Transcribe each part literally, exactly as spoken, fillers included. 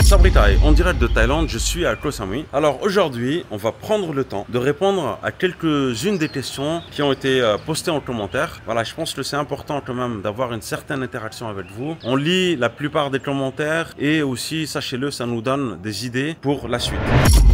Sabri Thai, en direct de Thaïlande, je suis à Koh Samui. Alors aujourd'hui, on va prendre le temps de répondre à quelques-unes des questions qui ont été postées en commentaire. Voilà, je pense que c'est important quand même d'avoir une certaine interaction avec vous. On lit la plupart des commentaires et aussi, sachez-le, ça nous donne des idées pour la suite.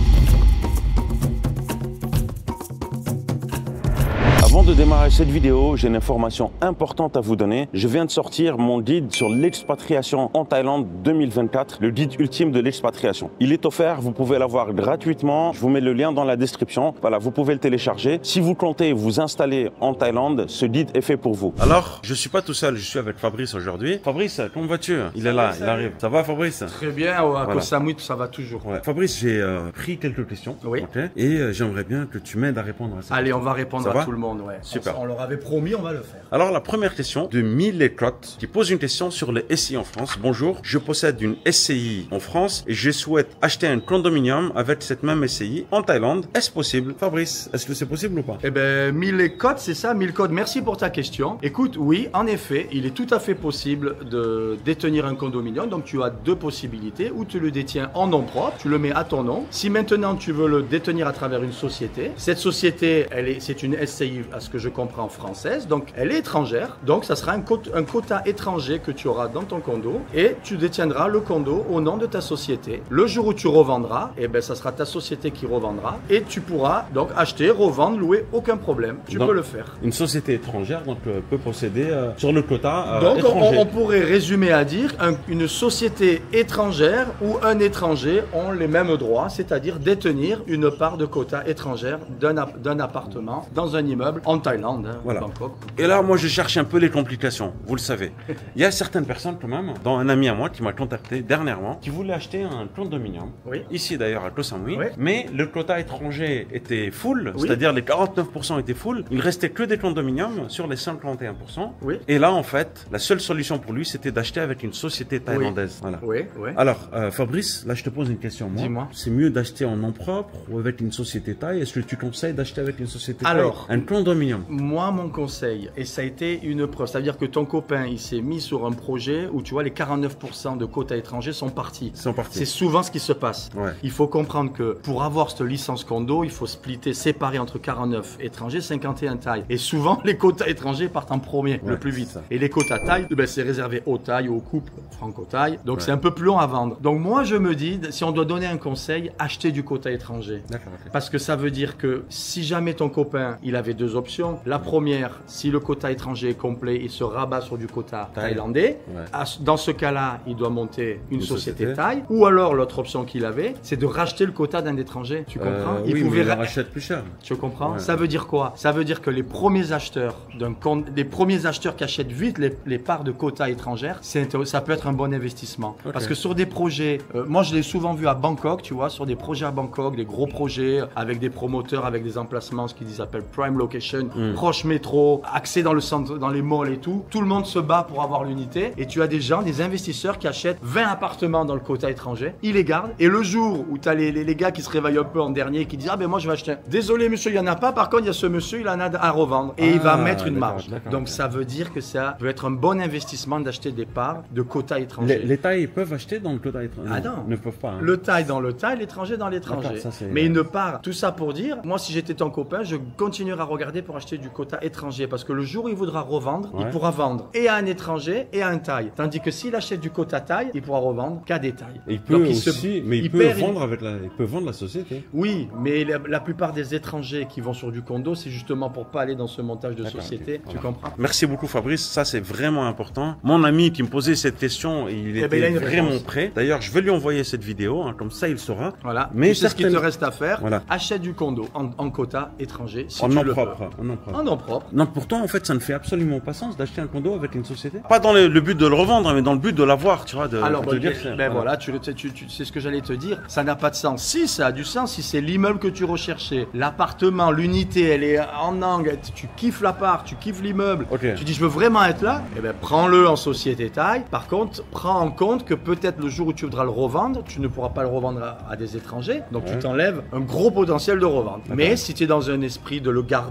Avant de démarrer cette vidéo, j'ai une information importante à vous donner. Je viens de sortir mon guide sur l'expatriation en Thaïlande deux mille vingt-quatre, le guide ultime de l'expatriation. Il est offert, vous pouvez l'avoir gratuitement. Je vous mets le lien dans la description. Voilà, vous pouvez le télécharger. Si vous comptez vous installer en Thaïlande, ce guide est fait pour vous. Alors, je suis pas tout seul, je suis avec Fabrice aujourd'hui. Fabrice, comment vas-tu? Il est là, il arrive. Ça va, Fabrice? Très bien, à voilà. Koh Samui, ça va toujours. Ouais. Fabrice, j'ai euh, pris quelques questions. Oui. Okay, et euh, j'aimerais bien que tu m'aides à répondre à ça. Allez, on va répondre ça à va tout le monde. Ouais. Super. On, on leur avait promis, on va le faire. Alors la première question de Millecott qui pose une question sur les S C I en France. Bonjour, je possède une S C I en France et je souhaite acheter un condominium avec cette même S C I en Thaïlande. Est-ce possible? Fabrice, est-ce que c'est possible ou pas? Eh ben, Millecott, c'est ça, Millecott, merci pour ta question. Écoute, oui, en effet, il est tout à fait possible de détenir un condominium. Donc tu as deux possibilités, ou tu le détiens en nom propre, tu le mets à ton nom. Si maintenant tu veux le détenir à travers une société, cette société, elle est, c'est une S C I, à ce que je comprends, française, donc elle est étrangère, donc ça sera un quota, un quota étranger que tu auras dans ton condo et tu détiendras le condo au nom de ta société. Le jour où tu revendras, et eh ben ça sera ta société qui revendra et tu pourras donc acheter, revendre, louer, aucun problème, tu donc, peux le faire. Une société étrangère donc euh, peut posséder euh, sur le quota euh, donc étranger. On, on pourrait résumer à dire un, une société étrangère ou un étranger ont les mêmes droits, c'est-à-dire détenir une part de quota étrangère d'un d'un appartement dans un immeuble en Thaïlande. Hein. Voilà. Et là, moi, je cherche un peu les complications, vous le savez. Il y a certaines personnes quand même, dont un ami à moi qui m'a contacté dernièrement, qui voulait acheter un condominium, oui. ici d'ailleurs à Koh Samui, oui. mais le quota étranger était full, oui. c'est-à-dire les quarante-neuf pour cent étaient full, il restait que des condominiums sur les cinquante et un pour cent. Oui. Et là, en fait, la seule solution pour lui, c'était d'acheter avec une société thaïlandaise. Oui. Voilà. Oui, oui. Alors, euh, Fabrice, là, je te pose une question. Dis-moi. C'est mieux d'acheter en nom propre ou avec une société thaï? Est-ce que tu conseilles d'acheter avec une société thaï? Alors, un condominium? Moi, mon conseil, et ça a été une preuve, c'est-à-dire que ton copain, il s'est mis sur un projet où tu vois les quarante-neuf pour cent de quotas étrangers sont partis. Sont partis. C'est souvent ce qui se passe. Ouais. Il faut comprendre que pour avoir cette licence condo, il faut splitter, séparer entre quarante-neuf étrangers, cinquante et un thaïs. Et souvent, les quotas étrangers partent en premier, ouais, le plus vite. Et les quotas thaïs, ben, c'est réservé aux thaïs, aux couples franco-thaïs. Donc, ouais. c'est un peu plus long à vendre. Donc, moi, je me dis, si on doit donner un conseil, acheter du quota étranger. D'accord. Okay. Parce que ça veut dire que si jamais ton copain, il avait deux options. La première, si le quota étranger est complet, il se rabat sur du quota Thaï. thaïlandais. Ouais. Dans ce cas-là, il doit monter une, une société, société thaï. Ou alors, l'autre option qu'il avait, c'est de racheter le quota d'un étranger. Tu comprends? euh, il Oui, pouvait mais il rachète plus cher. Tu comprends? Ouais. Ça veut dire quoi? Ça veut dire que les premiers acheteurs d'un compte, les premiers acheteurs qui achètent vite les, les parts de quota étrangères, ça peut être un bon investissement. Okay. Parce que sur des projets, euh, moi je l'ai souvent vu à Bangkok, tu vois, sur des projets à Bangkok, des gros projets avec des promoteurs, avec des emplacements, ce qu'ils appellent prime location, mm. proche métro, accès dans le centre, dans les malls et tout. Tout le monde se bat pour avoir l'unité et tu as des gens, des investisseurs qui achètent vingt appartements dans le quota étranger, ils les gardent et le jour où tu as les, les, les gars qui se réveillent un peu en dernier qui disent ah ben moi je vais acheter un. Désolé monsieur, il n'y en a pas, par contre il y a ce monsieur, il en a à revendre et ah, il va mettre une marge. Donc ça veut dire que ça peut être un bon investissement d'acheter des parts de quota étranger. Les, les Thaïs peuvent acheter dans le quota étranger? Ah non, ils ne peuvent pas. Hein. Le Thaï dans le Thaï, l'étranger dans l'étranger. Mais il ne part. Tout ça pour dire, moi si j'étais ton copain, je continuerai à regarder pour acheter du quota étranger parce que le jour où il voudra revendre, ouais. il pourra vendre et à un étranger et à un Thaï. Tandis que s'il achète du quota Thaï, il pourra revendre qu'à des Thaïs. Il peut Donc, il aussi, se, mais il, il peut perd, vendre il... avec la, il peut vendre la société. Oui, mais la, la plupart des étrangers qui vont sur du condo, c'est justement pour pas aller dans ce montage de société. Okay. Tu voilà. comprends? Merci beaucoup Fabrice, ça c'est vraiment important. Mon ami qui me posait cette question, il eh était ben, il vraiment réponse. prêt. D'ailleurs, je vais lui envoyer cette vidéo, hein, comme ça il saura. Voilà. Mais tu sais certaines... ce qu'il te reste à faire. Voilà. Achète du condo en, en quota étranger. Si en tu nom le propre. En nom propre. En nom propre. Non, pourtant en fait, ça ne fait absolument pas sens d'acheter un condo avec une société. Pas dans le, le but de le revendre, mais dans le but de l'avoir, tu vois. De, Alors, de bon, te dire, ben voilà, voilà tu, tu, tu, tu sais ce que j'allais te dire. Ça n'a pas de sens. Si, ça a du sens. Si c'est l'immeuble que tu recherchais, l'appartement, l'unité, elle est en angle, tu kiffes l'appart, tu kiffes l'immeuble. Okay. Tu dis, je veux vraiment être là. Eh ben, prends-le en société thaï. Par contre, prends en compte que peut-être le jour où tu voudras le revendre, tu ne pourras pas le revendre à, à des étrangers. Donc, ouais. tu t'enlèves un gros potentiel de revente. Mais si tu es dans un esprit de le garder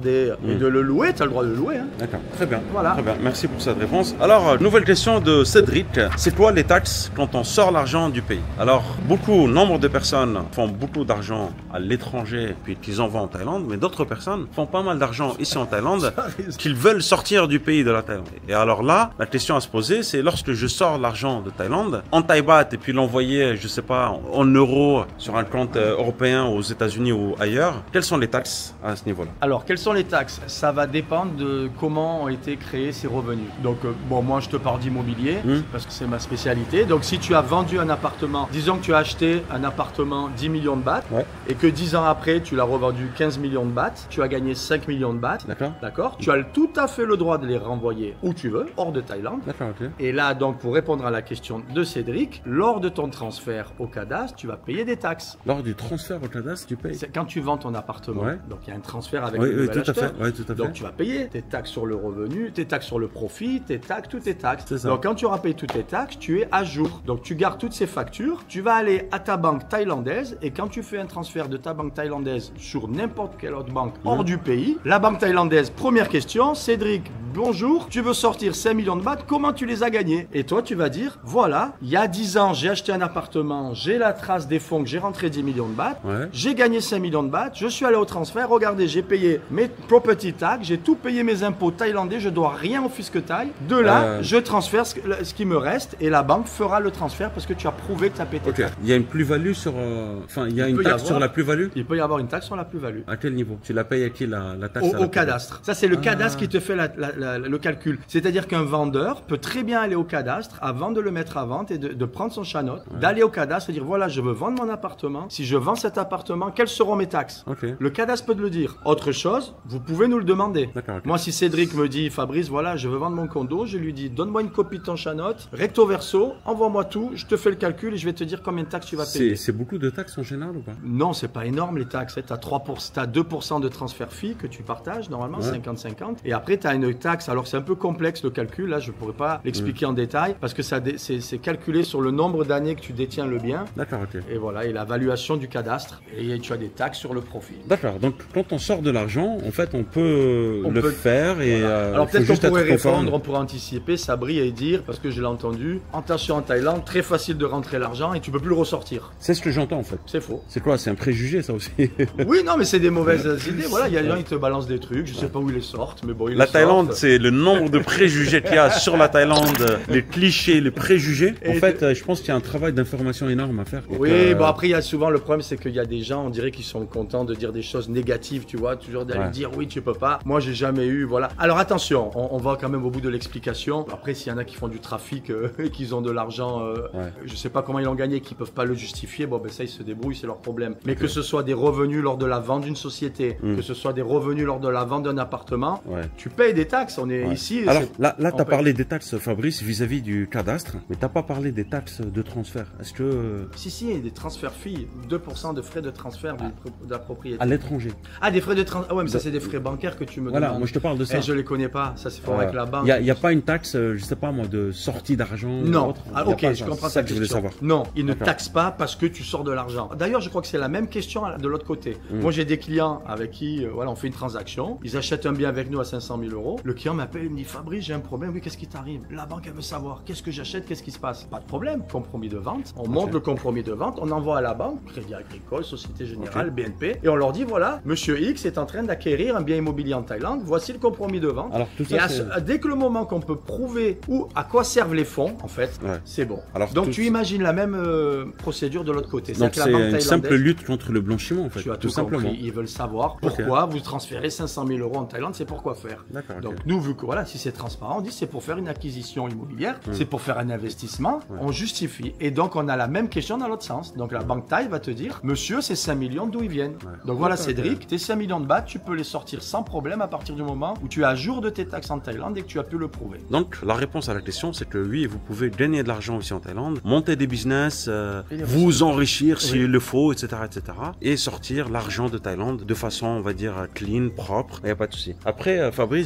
Et de le louer, tu as le droit de le louer. Hein. D'accord, très bien. Voilà. Très bien. Merci pour cette réponse. Alors, euh, nouvelle question de Cédric. C'est quoi les taxes quand on sort l'argent du pays? Alors, beaucoup, nombre de personnes font beaucoup d'argent à l'étranger puis qu'ils envoient en Thaïlande, mais d'autres personnes font pas mal d'argent ici en Thaïlande qu'ils veulent sortir du pays de la Thaïlande. Et alors là, la question à se poser, c'est lorsque je sors l'argent de Thaïlande en Thaï baht et puis l'envoyer, je sais pas, en euros sur un compte euh, européen aux États-Unis ou ailleurs, quelles sont les taxes à ce niveau-là? Alors, quelles sont les taxes? Ça va dépendre de comment ont été créés ces revenus. Donc, euh, bon, moi, je te parle d'immobilier Mmh. parce que c'est ma spécialité. Donc, si tu as vendu un appartement, disons que tu as acheté un appartement dix millions de bahts Ouais. et que dix ans après, tu l'as revendu quinze millions de bahts, tu as gagné cinq millions de bahts. D'accord. D'accord. Tu as le- tout à fait le droit de les renvoyer où tu veux, hors de Thaïlande. D'accord, ok. Et là, donc, pour répondre à la question de Cédric, lors de ton transfert au cadastre, tu vas payer des taxes. Lors du transfert au cadastre, tu payes. C'est quand tu vends ton appartement. Ouais. Donc, il y a un transfert avec Oui, le oui, nouvel tout à acheteur. fait. Oui, tout à Donc fait. tu vas payer tes taxes sur le revenu, tes taxes sur le profit, tes taxes, toutes tes taxes. C'est ça. Donc quand tu auras payé toutes tes taxes, tu es à jour. Donc tu gardes toutes ces factures, tu vas aller à ta banque thaïlandaise et quand tu fais un transfert de ta banque thaïlandaise sur n'importe quelle autre banque hors Mhm. du pays, la banque thaïlandaise, première question, Cédric, bonjour, tu veux sortir cinq millions de bahts, comment tu les as gagnés? Et toi tu vas dire, voilà, il y a dix ans j'ai acheté un appartement, j'ai la trace des fonds que j'ai rentré dix millions de bahts, Ouais. j'ai gagné cinq millions de bahts, je suis allé au transfert, regardez, j'ai payé mes property tax, j'ai tout payé mes impôts thaïlandais, je dois rien au fisc thaï. De là, Euh. je transfère ce, que- ce qui me reste et la banque fera le transfert parce que tu as prouvé que tu as payé tes Ok. taxes. Il y a une plus-value sur. euh, Enfin, il y a Il une peut y taxe avoir. sur la plus-value. Il peut y avoir une taxe sur la plus-value. À quel niveau? Tu la payes à qui la, la taxe Au, à la au plus-value? cadastre. Ça, c'est le Ah. cadastre qui te fait la- la- la- le calcul. C'est-à-dire qu'un vendeur peut très bien aller au cadastre avant de le mettre à vente et de, de prendre son chanotte, d'aller au cadastre et dire voilà, je veux vendre mon appartement. Si je vends cet appartement, quelles seront mes taxes? Ok. Le cadastre peut te le dire. Autre chose, vous pouvez nous le demander. D'accord, ok. Moi, si Cédric me dit Fabrice, voilà, je veux vendre mon condo, je lui dis donne-moi une copie de ton chanotte, recto verso, envoie-moi tout, je te fais le calcul et je vais te dire combien de taxes tu vas payer. C'est c'est beaucoup de taxes en général ou pas? Non, c'est pas énorme les taxes. Tu as trois pour cent, t'as deux pour cent de transfert fee que tu partages normalement, Ouais. cinquante cinquante. Et après, tu as une taxe. Alors, c'est un peu complexe le calcul. Là, je pourrais pas l'expliquer en détail parce que ça dé- c'est c'est calculé sur le nombre d'années que tu détiens le bien. D'accord, ok. Et voilà, et la valuation du cadastre. Et tu as des taxes sur le profit. D'accord, donc quand on sort de l'argent, en fait, on peut On le peut- faire et. Voilà. euh, Alors faut peut-être qu'on juste être pourrait conforme. répondre, on pourrait anticiper, Sabri et dire, parce que je l'ai entendu, attention en Thaïlande, très facile de rentrer l'argent et tu peux plus le ressortir. C'est ce que j'entends en fait. C'est faux. C'est quoi? C'est un préjugé ça aussi. Oui, non, mais c'est des mauvaises idées. Voilà, il y a des gens qui te balancent des trucs, je sais pas où ils les sortent, mais bon, ils La les Thaïlande, sortent. c'est le nombre de préjugés qu'il y a sur la Thaïlande, les clichés, les préjugés. En Et fait, de- euh, je pense qu'il y a un travail d'information énorme à faire. Donc, Oui, euh, bon après il y a souvent le problème c'est qu'il y a des gens on dirait qu'ils sont contents de dire des choses négatives, tu vois, toujours d'aller Ouais. dire oui tu peux pas. Moi j'ai jamais eu, voilà. Alors attention, on, on va quand même au bout de l'explication. Après s'il y en a qui font du trafic euh, et qu'ils ont de l'argent, euh, Ouais. je sais pas comment ils l'ont gagné, qu'ils peuvent pas le justifier, bon ben ça ils se débrouillent, c'est leur problème. Mais que ce soit des revenus lors de la vente d'une société, Mm. que ce soit des revenus lors de la vente d'un appartement, Ouais. tu payes des taxes. On est Ouais. ici. Alors c'est- là, là on tu as paye. parlé des taxes, Fabrice, vis-à-vis du cadastre, mais t'as pas parlé des taxes de transfert. Est-ce que euh, Si, si, il y a des transferts filles, deux pour cent de frais de transfert du- de la propriété. à l'étranger? Ah, des frais de transfert. Ah ouais, mais ça, c'est des frais bancaires que tu me Voilà, demandes. moi je te parle de ça. Eh, je les connais pas. Ça, c'est fort Euh, avec la banque. Il n'y a, pas une taxe, euh, je sais pas moi, de sortie d'argent ou Non. autre? Ah, Il y a ok, pas je ça. comprends C'est ça ta que je voulais question. savoir. Non, ils ne D'accord. taxent pas parce que tu sors de l'argent. D'ailleurs, je crois que c'est la même question de l'autre côté. Mm. Moi, j'ai des clients avec qui, euh, voilà, on fait une transaction. Ils achètent un bien avec nous à cinq cent mille euros. Le client m'appelle, il me dit Fabrice, j'ai un problème. Oui, qu'est-ce qui t'arrive? La banque, elle veut savoir qu'est-ce que j'achète, qu'est-ce qui se passe. Pas de problème. Compromis de vente. On monte le compromis de vente, on envoie à la banque, Crédit Agricole, Société Générale, Ok. B N P, et on leur dit voilà, Monsieur X est en train d'acquérir un bien immobilier en Thaïlande. Voici le compromis de vente. Alors tout Et ça, à c'est- ce- dès que le moment qu'on peut prouver où, à quoi servent les fonds, en fait, Ouais. c'est bon. Alors, Donc tout- tu imagines la même euh, procédure de l'autre côté. donc C'est-à-dire que la c'est banque une simple thaïlandaise, lutte contre le blanchiment en fait, tu as tout, tout simplement. compris. Ils veulent savoir pourquoi vous transférez cinq cent mille euros en Thaïlande, c'est pourquoi faire. D'accord, ok. Donc nous, vu que voilà, si c'est transparent, on dit c'est pour faire une acquisition immobilière, Hmm. c'est pour faire un investissement, on justifie. Et donc on a la même question dans l'autre sens. Donc la banque thaï va te dire, monsieur, ces cinq millions, d'où ils viennent? Donc voilà D'accord, Cédric, tes cinq millions de bahts, tu peux les sortir sans problème à partir du moment où tu es à jour de tes taxes en Thaïlande et que tu as pu le prouver. Donc la réponse à la question, c'est que oui, vous pouvez gagner de l'argent ici en Thaïlande, monter des business, euh, Et les vous enrichir Oui. s'il le faut, et cetera, et cetera, et sortir l'argent de Thaïlande de façon, on va dire, clean, propre. Il n'y a pas de souci. Après, euh, Fabrice, j'ai entendu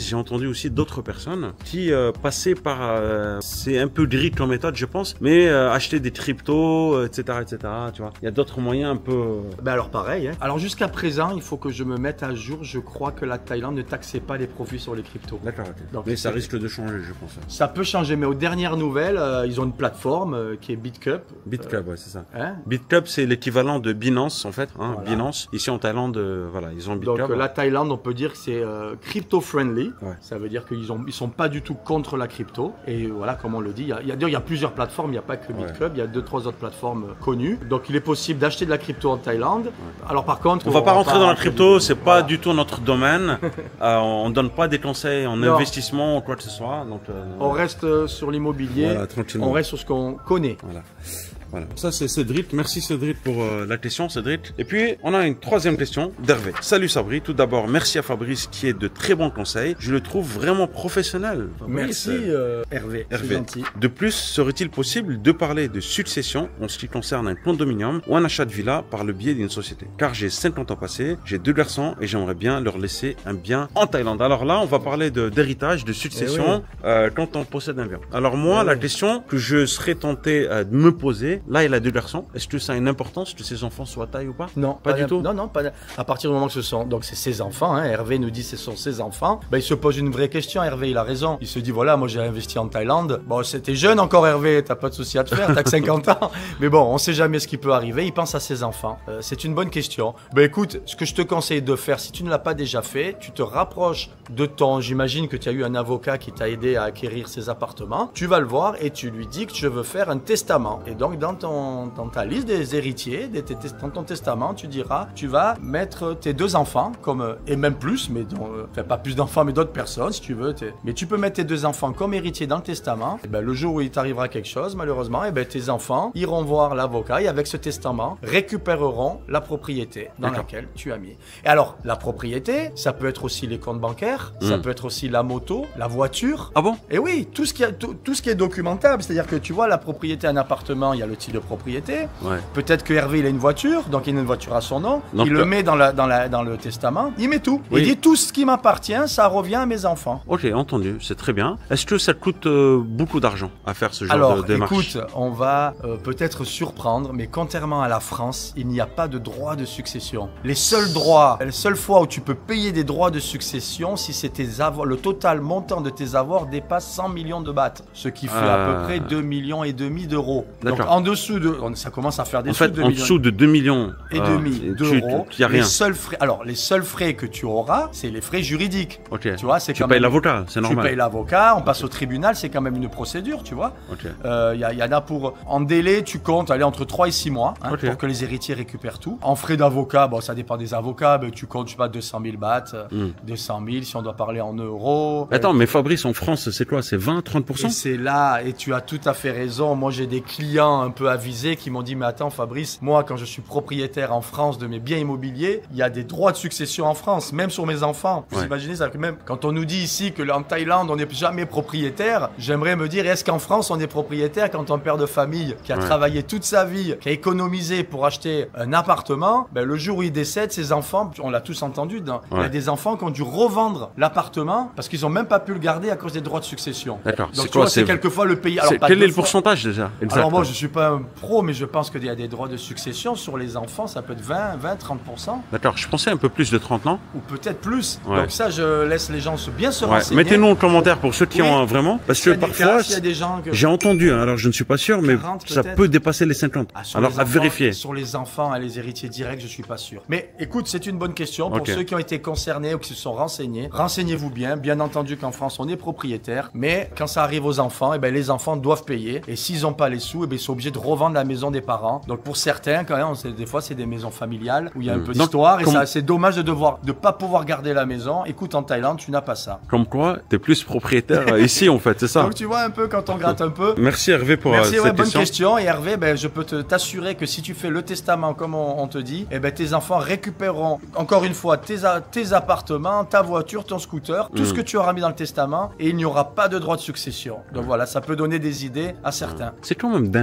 entendu aussi d'autres personnes qui euh, passaient par, euh, c'est un peu gris comme méthode, je pense, mais euh, acheter des cryptos, et cetera, et cetera. Tu vois, il y a d'autres moyens un peu. Ben alors pareil. Hein. Alors jusqu'à présent, il faut que je me mette à jour. Je crois que la Thaïlande ne taxait pas les profits sur les cryptos. D'accord. Okay. Donc, mais ça risque de changer, je pense. Ça peut changer, mais aux dernières nouvelles, euh, ils ont une plateforme euh, qui est BitCup. BitCup, euh, ouais, c'est ça. Hein BitCup, c'est l'équivalent de Binance en fait. Hein, voilà. Binance. Ici en Thaïlande, euh, voilà, ils ont BitCup. Donc ouais. la Thaïlande, on peut dire que c'est euh, crypto-friendly. Ouais. Ça veut dire qu'ils ont, ils sont pas du tout contre la crypto. Et voilà, comme on le dit, il y a, il y a, il y a plusieurs plateformes. Il n'y a pas que BitCup. Ouais. Il y a deux, trois autres plateformes connues. Donc il est possible d'acheter de la crypto en Thaïlande. Ouais. Alors par contre, on, on va pas rentrer pas dans la crypto. C'est voilà. pas du tout notre domaine. euh, on donne pas des conseils en non. investissement ou quoi que ce soit. Donc euh, on reste sur l'immobilier. Voilà, on reste sur ce qu'on connaît. Voilà. Voilà. Ça c'est Cédric, merci Cédric pour euh, la question Cédric. Et puis on a une troisième question d'Hervé. Salut Sabri, tout d'abord merci à Fabrice qui est de très bons conseils. Je le trouve vraiment professionnel. Fabrice, merci euh, Hervé. Hervé. Gentil. De plus, serait-il possible de parler de succession en ce qui concerne un condominium ou un achat de villa par le biais d'une société? Car j'ai cinquante ans passés, j'ai deux garçons et j'aimerais bien leur laisser un bien en Thaïlande. Alors là, on va parler d'héritage, de, de succession eh oui. euh, quand on possède un bien. Alors moi, eh la oui. question que je serais tenté euh, de me poser, là, il a deux garçons. Est-ce que ça a une importance que ses enfants soient taille ou pas? Non, pas, pas du tout. Non, non, pas. À partir du moment que ce sont, donc c'est ses enfants. Hein, Hervé nous dit que ce sont ses enfants. Ben, il se pose une vraie question. Hervé, il a raison. Il se dit voilà, moi j'ai investi en Thaïlande. Bon, c'était jeune encore, Hervé. T'as pas de souci à te faire. T'as que cinquante ans. Mais bon, on sait jamais ce qui peut arriver. Il pense à ses enfants. Euh, c'est une bonne question. Ben écoute, ce que je te conseille de faire, si tu ne l'as pas déjà fait, tu te rapproches de ton. J'imagine que tu as eu un avocat qui t'a aidé à acquérir ces appartements. Tu vas le voir et tu lui dis que je veux faire un testament. Et donc dans ton dans ta liste des héritiers, des, dans ton testament, tu diras, tu vas mettre tes deux enfants, comme, et même plus, mais dont, enfin, pas plus d'enfants, mais d'autres personnes, si tu veux. Mais tu peux mettre tes deux enfants comme héritiers dans le testament. Et ben, le jour où il t'arrivera quelque chose, malheureusement, et ben, tes enfants iront voir l'avocat et avec ce testament, récupéreront la propriété dans laquelle tu as mis. Et alors, la propriété, ça peut être aussi les comptes bancaires, mmh. ça peut être aussi la moto, la voiture. Ah bon? Et oui, tout ce qui, a, tout, tout ce qui est documentable, c'est-à-dire que tu vois, la propriété, un appartement, il y a le titre de propriété. Ouais. Peut-être que Hervé, il a une voiture, donc il a une voiture à son nom. Donc, il le met dans, la, dans, la, dans le testament. Il met tout. Oui. Il dit tout ce qui m'appartient, ça revient à mes enfants. Ok, entendu. C'est très bien. Est-ce que ça coûte euh, beaucoup d'argent à faire ce genre Alors, de démarche? Écoute, on va euh, peut-être surprendre, mais contrairement à la France, il n'y a pas de droit de succession. Les seuls droits, les seules fois où tu peux payer des droits de succession, si c'est tes avoirs, le total montant de tes avoirs dépasse cent millions de bahts, ce qui fait euh... à peu près deux millions et demi d'euros. Donc en dessous de, ça commence à faire des en fait, en dessous de deux millions et demi euh, d'euros, il y a rien. Les seuls frais, alors les seuls frais que tu auras, c'est les frais juridiques. Okay. Tu vois, c'est tu payes l'avocat, c'est normal. Tu payes l'avocat, on passe okay. au tribunal, c'est quand même une procédure, tu vois. Il okay. euh, y, y en a pour en délai, tu comptes aller entre trois et six mois hein, okay. pour que les héritiers récupèrent tout. En frais d'avocat, bon, ça dépend des avocats, mais tu comptes, je sais pas, deux cent mille bahts, mm. deux cent mille si on doit parler en euros. Attends, euh, mais Fabrice, en France, c'est quoi? C'est vingt, trente pour cent? Et c'est là, et tu as tout à fait raison. Moi, j'ai des clients un peu avisés qui m'ont dit, mais attends, Fabrice, moi, quand je suis propriétaire en France de mes biens immobiliers, il y a des droits de succession en France, même sur mes enfants. Vous ouais. imaginez ça? Même quand on nous dit ici que en Thaïlande, on n'est jamais propriétaire, j'aimerais me dire, est-ce qu'en France, on est propriétaire quand un père de famille qui a ouais. travaillé toute sa vie, qui a économisé pour acheter un appartement, ben, le jour où il décède, ses enfants, on l'a tous entendu, dans, ouais. il y a des enfants qui ont dû revendre l'appartement parce qu'ils n'ont même pas pu le garder à cause des droits de succession. D'accord. Donc, tu vois, c'est quelquefois le pays. Alors, quel est le pourcentage déjà? Exact. Alors, moi, je ne suis pas un pro, mais je pense qu'il y a des droits de succession sur les enfants, ça peut être vingt, vingt, trente pour cent. D'accord, je pensais un peu plus de trente, non? Ou peut-être plus. Ouais. Donc ça, je laisse les gens se bien se ouais. renseigner. Mettez-nous en commentaire pour ceux qui oui. ont un vraiment, parce que parfois, que... j'ai entendu, hein, alors je ne suis pas sûr, mais ça peut dépasser les cinquante. Ah, alors à enfants, vérifier. Sur les enfants et les héritiers directs, je suis pas sûr. Mais écoute, c'est une bonne question pour okay. ceux qui ont été concernés ou qui se sont renseignés. Renseignez-vous bien. Bien entendu qu'en France, on est propriétaire, mais quand ça arrive aux enfants, eh ben, les enfants doivent payer. Et s'ils n'ont pas les sous, eh ben, ils sont obligés de revendre la maison des parents. Donc pour certains, quand même, on des fois, c'est des maisons familiales où il y a un mmh. peu d'histoire et comme... ça, c'est dommage de devoir de pas pouvoir garder la maison. Écoute, en Thaïlande, tu n'as pas ça. Comme quoi, t'es plus propriétaire ici, en fait, c'est ça. Donc tu vois un peu quand on gratte un peu. Merci Hervé pour Merci, euh, ouais, cette bonne question. question. Et Hervé, ben, je peux te, t'assurer que si tu fais le testament comme on, on te dit, eh ben, tes enfants récupéreront encore une fois tes, tes appartements, ta voiture, ton scooter, tout mmh. ce que tu auras mis dans le testament et il n'y aura pas de droit de succession. Donc mmh. voilà, ça peut donner des idées à certains. C'est quand même dingue le nombre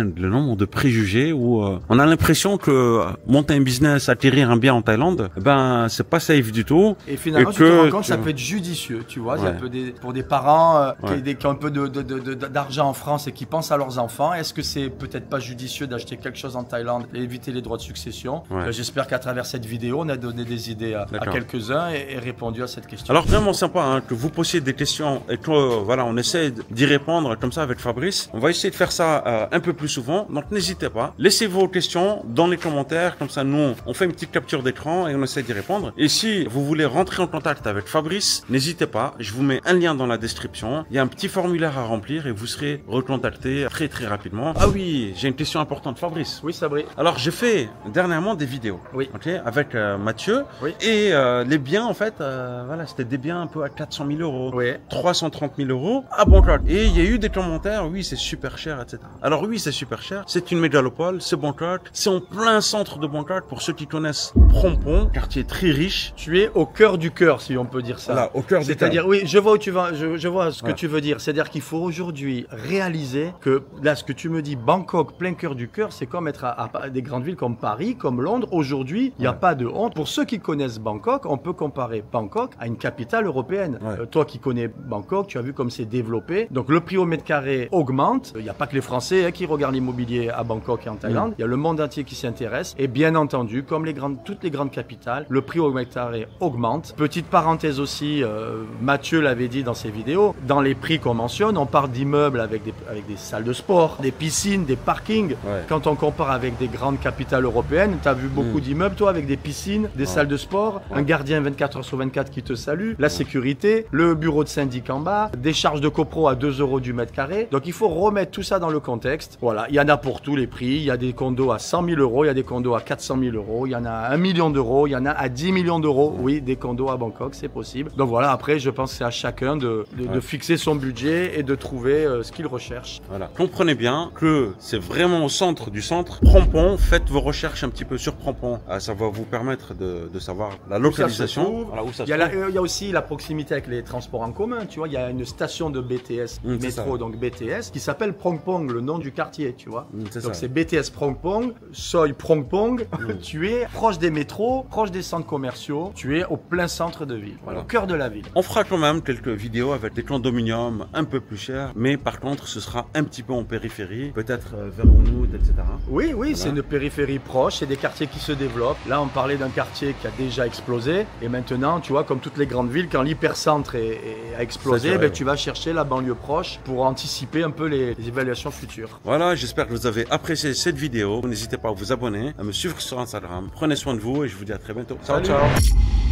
vraiment de préjugés où euh, on a l'impression que monter un business, atterrir un bien en Thaïlande, ben c'est pas safe du tout. Et finalement, et tu que, te rends compte, tu... ça peut être judicieux, tu vois. Ouais. Ça peut des, pour des parents euh, Ouais. qui, des, qui ont un peu de, de, de, de, d'argent en France et qui pensent à leurs enfants. Est-ce que c'est peut-être pas judicieux d'acheter quelque chose en Thaïlande et éviter les droits de succession? Ouais. euh, J'espère qu'à travers cette vidéo, on a donné des idées à, à quelques-uns et, et répondu à cette question. Alors vraiment sympa hein, que vous posiez des questions et que euh, voilà, on essaie d'y répondre comme ça avec Fabrice. On va essayer de faire ça euh, un peu plus souvent, donc n'hésitez pas. Laissez vos questions dans les commentaires, comme ça nous on fait une petite capture d'écran et on essaie d'y répondre. Et si vous voulez rentrer en contact avec Fabrice, n'hésitez pas, je vous mets un lien dans la description. Il y a un petit formulaire à remplir et vous serez recontacté très très rapidement. Ah oui, j'ai une question importante Fabrice. Oui, Sabri. Alors j'ai fait dernièrement des vidéos, oui. ok, avec euh, Mathieu, oui. et euh, les biens en fait, euh, voilà, c'était des biens un peu à quatre cent mille euros, oui. trois cent trente mille euros à Bangkok. Et il y a eu des commentaires, oui c'est super cher, et cetera. Alors oui c'est super cher, c'est une mégalopole, c'est Bangkok, c'est en plein centre de Bangkok. Pour ceux qui connaissent Phrom Phong, quartier très riche. Tu es au cœur du cœur, si on peut dire ça. Voilà, au cœur du cœur. C'est-à-dire, oui, je vois où tu vas, je, je vois ce ouais. que tu veux dire. C'est-à-dire qu'il faut aujourd'hui réaliser que là, ce que tu me dis, Bangkok, plein cœur du cœur, c'est comme être à, à des grandes villes comme Paris, comme Londres. Aujourd'hui, il n'y a ouais. pas de honte. Pour ceux qui connaissent Bangkok, on peut comparer Bangkok à une capitale européenne. Ouais. Euh, toi qui connais Bangkok, tu as vu comme c'est développé. Donc le prix au mètre carré augmente. Il n'y a pas que les Français hein, qui regardent l'immobilier à Bangkok et en Thaïlande. Mmh. Il y a le monde entier qui s'y intéresse. Et bien entendu, comme les grandes, toutes les grandes capitales, le prix au mètre carré augmente. Petite parenthèse aussi, euh, Mathieu l'avait dit dans ses vidéos, dans les prix qu'on mentionne, on parle d'immeubles avec des, avec des salles de sport, des piscines, des parkings. Ouais. Quand on compare avec des grandes capitales européennes, tu as vu beaucoup mmh. d'immeubles, toi, avec des piscines, des ouais. salles de sport, ouais. un gardien vingt-quatre heures sur vingt-quatre qui te salue, la ouais. sécurité, le bureau de syndic en bas, des charges de copro à deux euros du mètre carré. Donc il faut remettre tout ça dans le contexte. Voilà, il y en a pour tous les prix. Il y a des condos à cent mille euros, il y a des condos à quatre cent mille euros, il y en a à un million d'euros, il y en a à dix millions d'euros. Oui, des condos à Bangkok, c'est possible. Donc voilà, après, je pense que c'est à chacun de, de, ouais. de fixer son budget et de trouver euh, ce qu'il recherche. Voilà. Comprenez bien que c'est vraiment au centre du centre. Phrom Phong, faites vos recherches un petit peu sur Phrom Phong. Euh, ça va vous permettre de, de savoir la localisation. Voilà, où ça se il, y a la, euh, il y a aussi la proximité avec les transports en commun. Tu vois, il y a une station de B T S, mmh, métro, donc B T S, qui s'appelle Phrom Phong, le nom du quartier, tu vois. Mmh, donc c'est B T S Phrom Phong, Soi Phrom Phong. Mmh. Tu es proche des métros, proche des centres commerciaux. Tu es au plein centre de ville, voilà. Au cœur de la ville. On fera quand même quelques vidéos avec des condominiums un peu plus chers, mais par contre, ce sera un petit peu en périphérie, peut-être euh, vers Ounoud, et cetera. Oui, oui, voilà. C'est une périphérie proche, c'est des quartiers qui se développent. Là, on parlait d'un quartier qui a déjà explosé, et maintenant, tu vois, comme toutes les grandes villes, quand l'hypercentre est, est, a explosé, ben, ouais. tu vas chercher la banlieue proche pour anticiper un peu les, les évaluations futures. Voilà, j'espère que vous avez apprécié cette vidéo. N'hésitez pas à vous abonner, à me suivre sur Instagram. Prenez soin de vous et je vous dis à très bientôt. Ciao, ciao.